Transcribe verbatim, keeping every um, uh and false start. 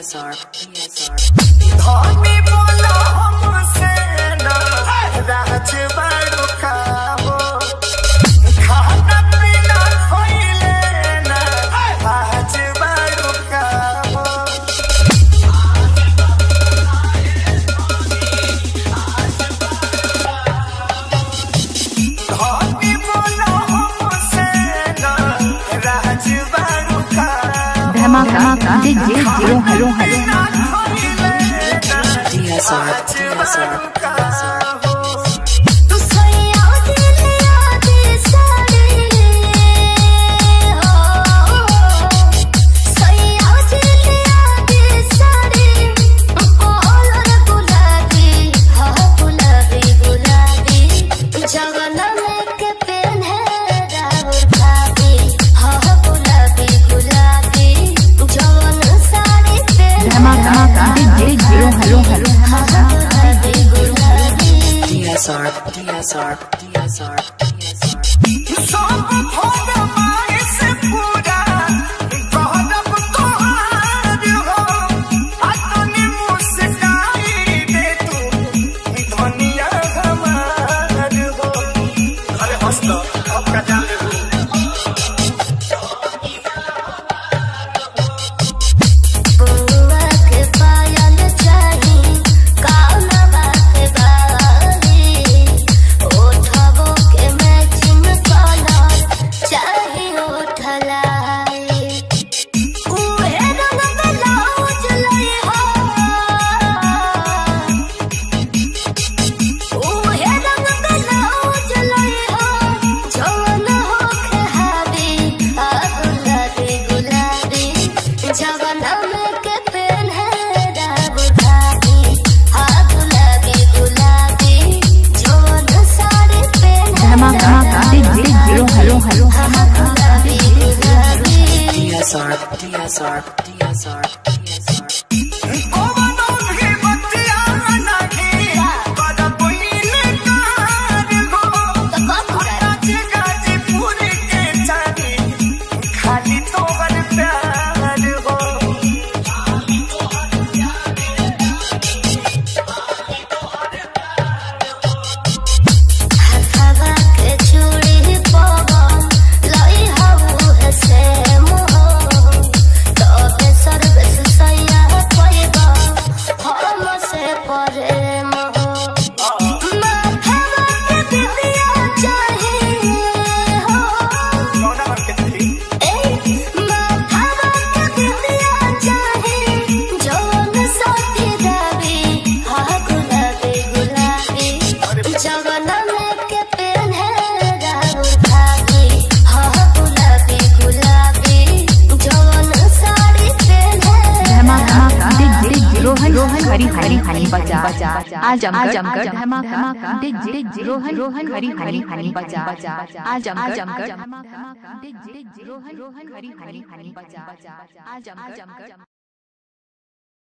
S R D S R धोनी बोला हमसे ना राज बड़ो खाओ खाना पीना खोइले ना राज बड़ो खाओ धोनी बोला हमसे ना राज बड़ो खाओ धमाका DJ zero hello hello D S R D S R D S R D S R D S R D S R D S R सब भोग माए से पूरा कहब तोहार हो अपनी मुस्काई दे तू धनिया हमार हो अरे हंस लो अब का जान D S R D S R D S R D S R हरी हरी हरी बजा आजमगढ़ आजमगढ़ धमाका डीजे रोहन रोहन हरी हरी हरी बजा आजमगढ़ आजमगढ़ डीजे रोहन रोहन हरी हरी हरी बजा आजमगढ़